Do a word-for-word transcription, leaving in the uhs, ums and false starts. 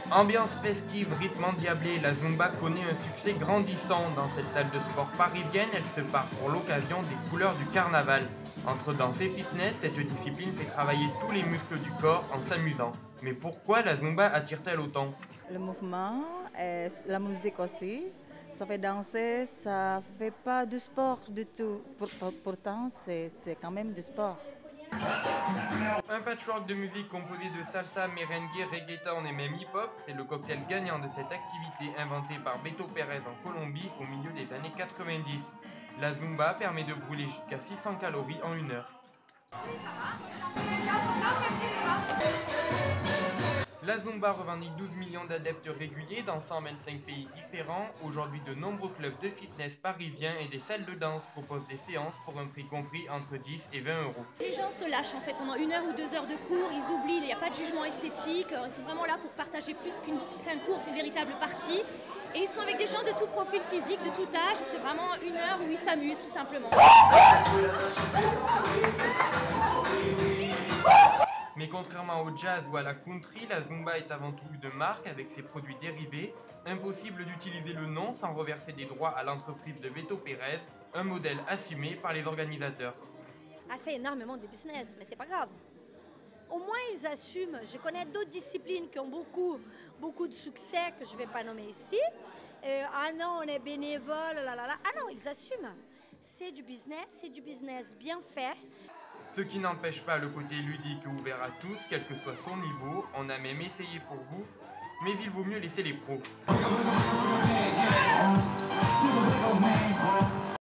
Ambiance festive, rythme endiablé, la Zumba connaît un succès grandissant. Dans cette salle de sport parisienne, elle se part pour l'occasion des couleurs du carnaval. Entre danse et fitness, cette discipline fait travailler tous les muscles du corps en s'amusant. Mais pourquoi la Zumba attire-t-elle autant? Le mouvement, et la musique aussi, ça fait danser, ça fait pas du sport du tout. Pour, pour, pourtant, c'est quand même du sport. Un patchwork de musique composé de salsa, merengue, reggaeton et même hip-hop, c'est le cocktail gagnant de cette activité inventée par Beto Pérez en Colombie au milieu des années quatre-vingt-dix. La Zumba permet de brûler jusqu'à six cents calories en une heure. La Zumba revendique douze millions d'adeptes réguliers dans cent vingt-cinq pays différents. Aujourd'hui, de nombreux clubs de fitness parisiens et des salles de danse proposent des séances pour un prix compris entre dix et vingt euros. Les gens se lâchent en fait pendant une heure ou deux heures de cours, ils oublient, il n'y a pas de jugement esthétique, ils sont vraiment là pour partager plus qu'un cours, c'est une véritable partie. Et ils sont avec des gens de tout profil physique, de tout âge, c'est vraiment une heure où ils s'amusent tout simplement. Mais contrairement au jazz ou à la country, la Zumba est avant tout une marque avec ses produits dérivés. Impossible d'utiliser le nom sans reverser des droits à l'entreprise de Beto Pérez, un modèle assumé par les organisateurs. Ah, c'est énormément de business, mais c'est pas grave. Au moins, ils assument. Je connais d'autres disciplines qui ont beaucoup, beaucoup de succès que je ne vais pas nommer ici. Euh, ah non, on est bénévole, là, là, là. Ah non, ils assument. C'est du business, c'est du business bien fait. Ce qui n'empêche pas le côté ludique et ouvert à tous, quel que soit son niveau. On a même essayé pour vous, mais il vaut mieux laisser les pros.